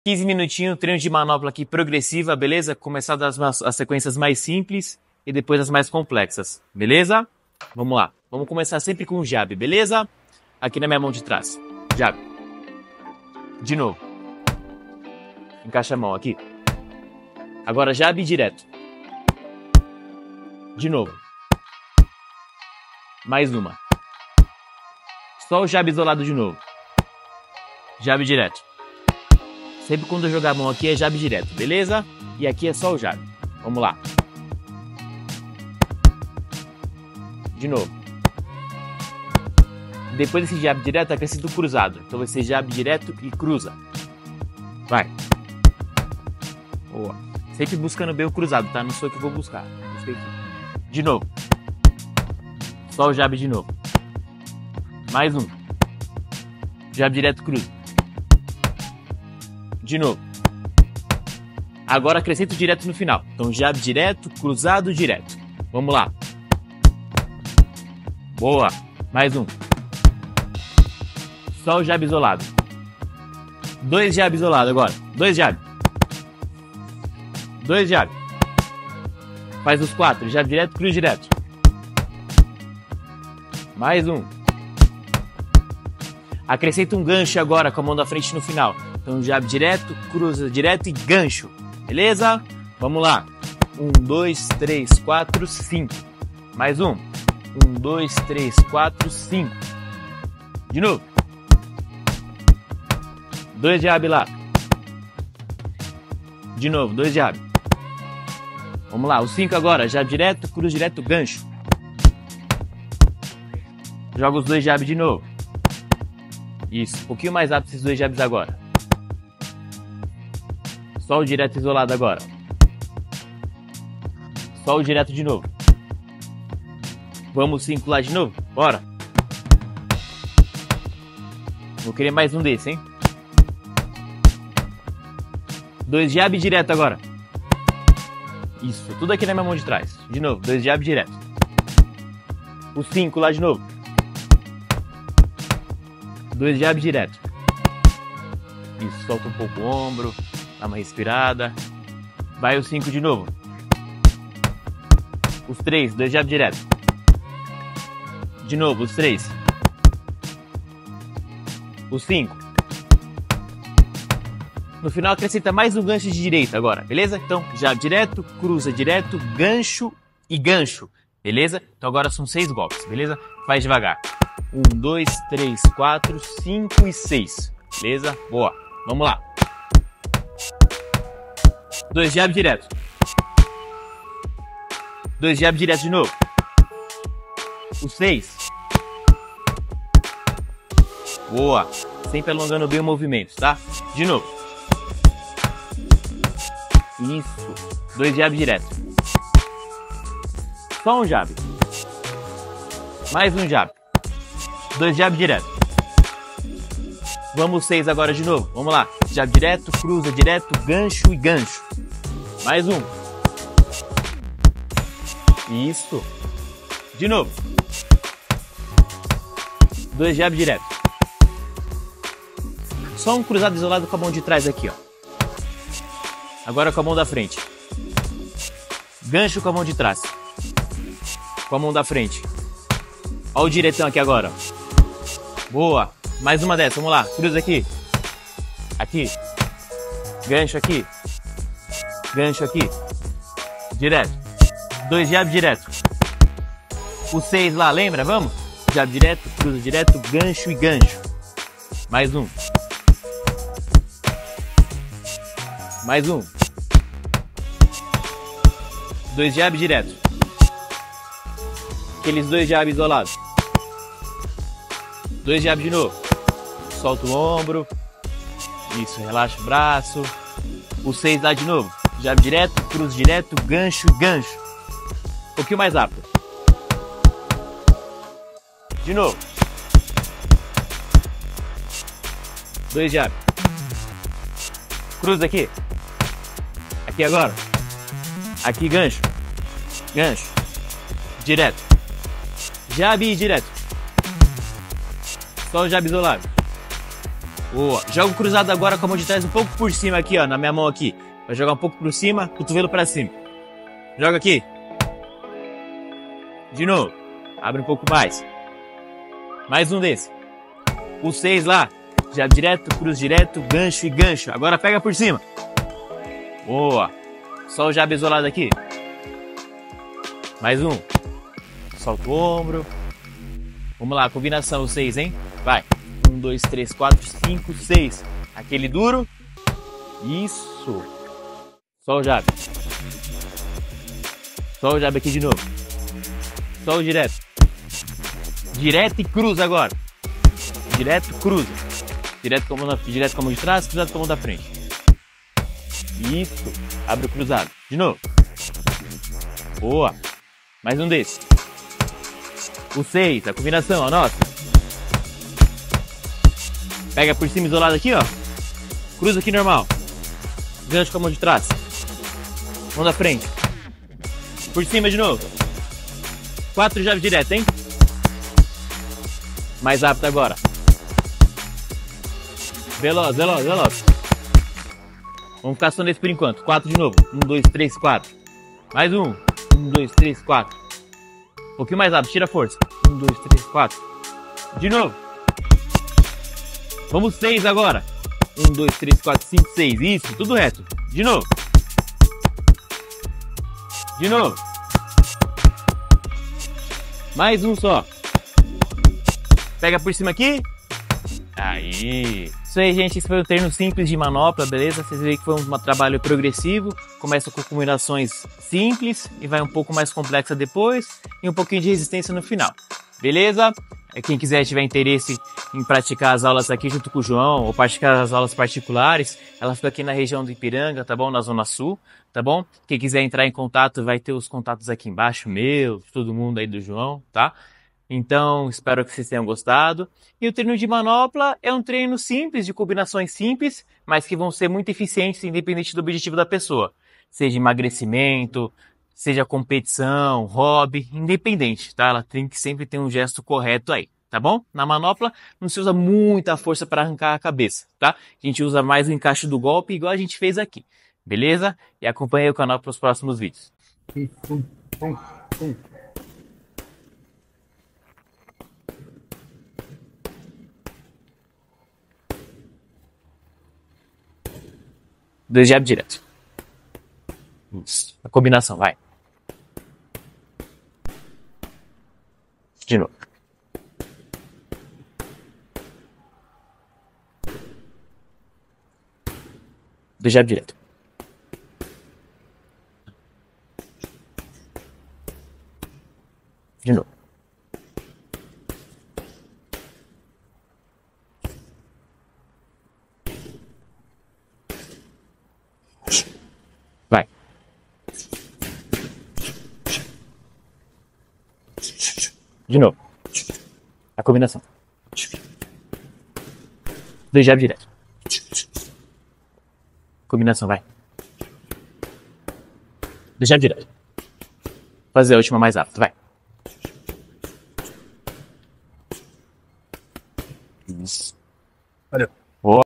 15 minutinhos, treino de manopla aqui progressiva, beleza? Começar das as sequências mais simples e depois as mais complexas, beleza? Vamos lá. Vamos começar sempre com o jab, beleza? Aqui na minha mão de trás. Jab. De novo. Encaixa a mão aqui. Agora jab direto. De novo. Mais uma. Só o jab isolado de novo. Jab direto. Sempre quando eu jogar a mão aqui é jab direto, beleza? E aqui é só o jab. Vamos lá. De novo. Depois desse jab direto, acrescenta o cruzado. Então vai ser jab direto e cruza. Vai. Boa. Sempre buscando bem o cruzado, tá? Não sou eu que vou buscar. De novo. Só o jab de novo. Mais um. Jab direto, cruza. De novo. Agora acrescento direto no final. Então jab direto, cruzado, direto. Vamos lá. Boa. Mais um. Só o jab isolado. Dois jab isolado agora. Dois jab. Dois jab. Faz os quatro. Jab direto, cruz direto. Mais um. Acrescenta um gancho agora com a mão da frente no final. Então jab direto, cruza direto e gancho. Beleza? Vamos lá. 1, 2, 3, 4, 5. Mais um. 1, 2, 3, 4, 5. De novo. Dois jab lá. De novo, dois jab. Vamos lá, os 5 agora. Jab direto, cruz direto, gancho. Joga os dois jabs de novo. Isso, um pouquinho mais rápido esses dois jabs agora. Só o direto isolado agora. Só o direto de novo. Vamos 5 lá de novo? Bora. Vou querer mais um desse, hein? Dois jab direto agora. Isso, tudo aqui na minha mão de trás. De novo, dois jab direto. Os 5 lá de novo. Dois jab direto. Isso, solta um pouco o ombro. Dá uma respirada. Vai os 5 de novo. Os 3, dois jab direto. De novo, os 3. Os 5. No final acrescenta mais um gancho de direita agora, beleza? Então, jab direto, cruza direto, gancho e gancho, beleza? Então agora são 6 golpes, beleza? Faz devagar. 1, 2, 3, 4, 5 e 6, beleza? Boa, vamos lá. Dois jab direto. Dois jab direto de novo. Os 6. Boa. Sempre alongando bem o movimento, tá? De novo. Isso. Dois jab direto. Só um jab. Mais um jab. Dois jab direto. Vamos 6 agora de novo. Vamos lá. Jab direto, cruza direto, gancho e gancho. Mais um. Isso. De novo. Dois jab direto. Só um cruzado isolado com a mão de trás aqui, ó. Agora com a mão da frente. Gancho com a mão de trás. Com a mão da frente. Ó o diretão aqui agora. Boa. Mais uma dessa, vamos lá. Cruza aqui. Aqui. Gancho aqui. Gancho aqui. Direto. Dois jab direto. Os 6 lá, lembra? Vamos? Jab direto, cruza direto, gancho e gancho. Mais um. Mais um. Dois jab direto. Aqueles dois jab isolados. Dois jab de novo. Solta o ombro. Isso, relaxa o braço. Os 6 lá de novo. Jab direto, cruza direto, gancho e gancho. Um pouquinho mais rápido. De novo. Dois jab. Cruza aqui. Aqui agora. Aqui gancho. Gancho. Direto. Jab e direto. Só o jab isolado. Boa. Joga o cruzado agora com a mão de trás um pouco por cima aqui, ó, na minha mão aqui. Vai jogar um pouco por cima, cotovelo pra cima. Joga aqui. De novo. Abre um pouco mais. Mais um desse. O 6 lá. Jab direto, cruz direto, gancho e gancho. Agora pega por cima. Boa. Só o jab isolado aqui. Mais um. Solta o ombro. Vamos lá, combinação, o 6, hein? Vai. 1, 2, 3, 4, 5, 6. Aquele duro. Isso. Só o jab. Só o jab aqui de novo. Só o direto. Direto e cruza agora. Direto, cruza. Direto com a mão de trás, cruzado com a mão da frente. Isso. Abre o cruzado. De novo. Boa. Mais um desse. O 6, a combinação, a nossa. Pega por cima isolado aqui, ó. Cruza aqui normal. Gancho com a mão de trás. Mão da frente. Por cima de novo. 4 javes direto, hein? Mais rápido agora. Veloz, veloz, veloz. Vamos ficar só nesse por enquanto. 4 de novo. 1, 2, 3, 4. Mais um. 1, 2, 3, 4. Um pouquinho mais rápido. Tira a força. 1, 2, 3, 4. De novo. Vamos 6 agora. 1, 2, 3, 4, 5, 6. Isso, tudo reto. De novo. De novo. Mais um só. Pega por cima aqui. Aí. Isso aí, gente. Esse foi um treino simples de manopla, beleza? Vocês veem que foi um trabalho progressivo. Começa com combinações simples e vai um pouco mais complexa depois. E um pouquinho de resistência no final. Beleza? Quem quiser tiver interesse em praticar as aulas aqui junto com o João, ou praticar as aulas particulares, ela fica aqui na região do Ipiranga, tá bom? Na Zona Sul, tá bom? Quem quiser entrar em contato, vai ter os contatos aqui embaixo, meu, de todo mundo aí do João, tá? Então, espero que vocês tenham gostado. E o treino de manopla é um treino simples, de combinações simples, mas que vão ser muito eficientes, independente do objetivo da pessoa. Seja emagrecimento, seja competição, hobby, independente, tá? Ela tem que sempre ter um gesto correto aí, tá bom? Na manopla não se usa muita força para arrancar a cabeça, tá? A gente usa mais o encaixe do golpe, igual a gente fez aqui, beleza? E acompanhe o canal para os próximos vídeos. Dois jab direto. Isso. A combinação, vai. De novo. Dois jab direto. De novo. Vai. De novo. A combinação. Dois jab direto. Combinação, vai. Dois jab direto. Fazer a última mais rápido, vai. Isso. Valeu.